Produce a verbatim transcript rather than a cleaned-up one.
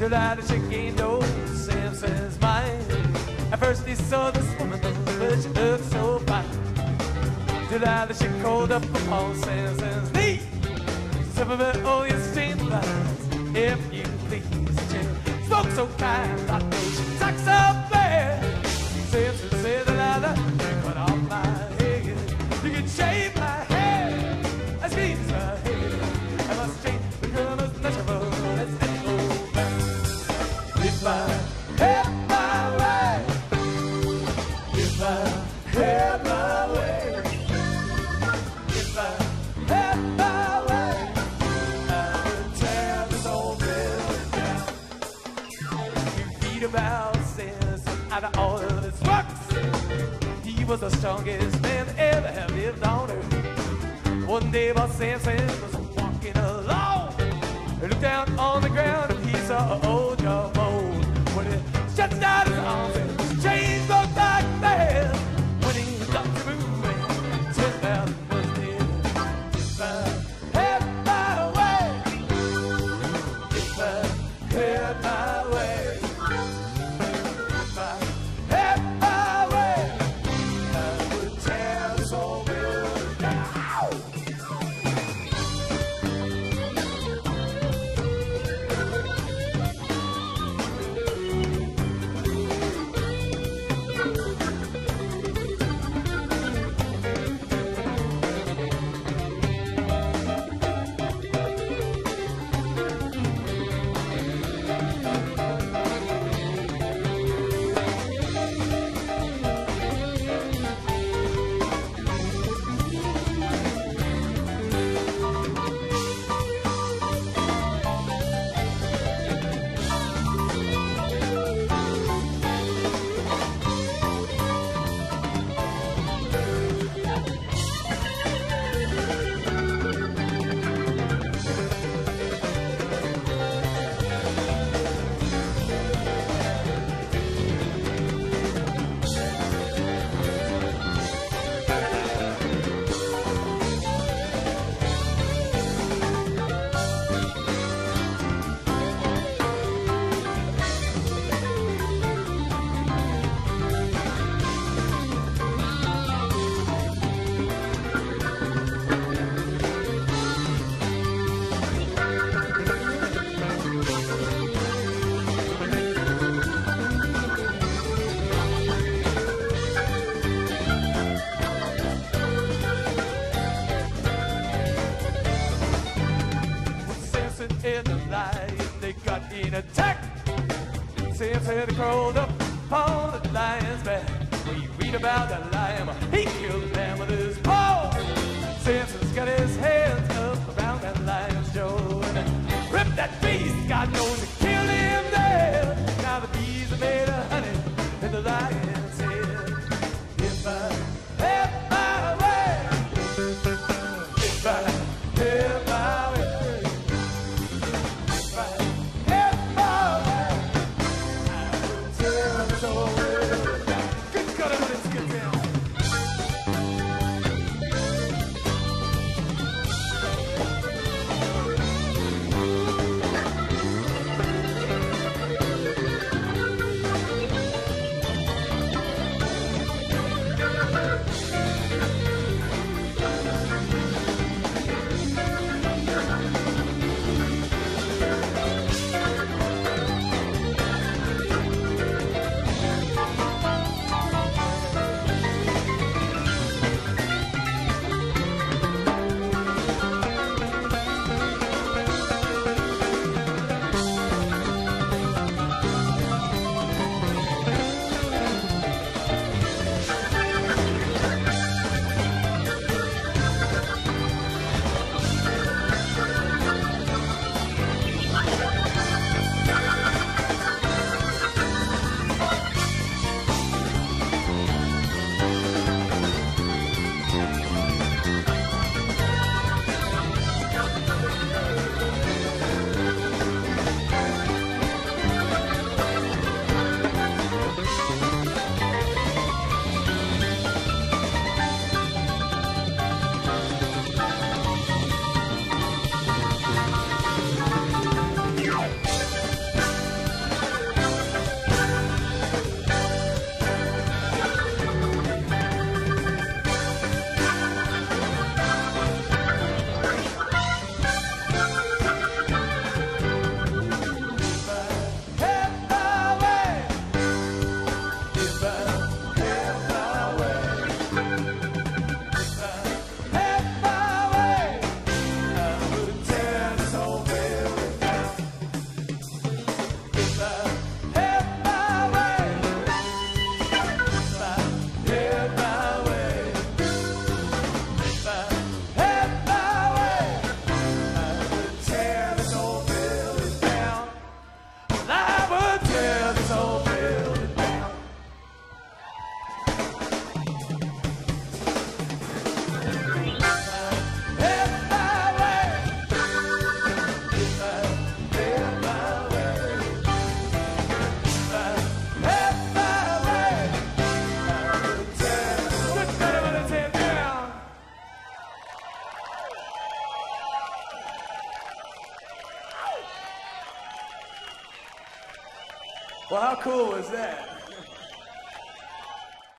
July that she gained old Samson's mind. At first he saw this woman, but she looked so fine. July that she called up upon Samson's knee. Some of it, oh, you change lines, if you please. She spoke so kind, I know she talks so bad. Samson said, Delilah, you cut off my head. You can shave my head, I squeeze my head. I must change, become as natural as any back. If I had my way, if I had my way, if I had my way, I would tear this old building down. You read about Samson out of all of his works. He was the strongest man ever have lived on earth. One day while Samson was walking along, he looked down on the ground and he saw an old young mold. When he stretched out his arms and his chains broke like that. When he stopped to move, ten thousand was dead. If I had my way, if I had my way, if I had my way, I would tear this old building down. In the lion, they got in attack. Samson crawled up on the lion's back. We read about the lion, he killed the man with his paw. Samson's got his hands up around that lion's jaw and ripped that beast. God knows he killed him there. Now the bees are made of honey in the lion's head. If I had my way, if I had my way, Well, how cool was that?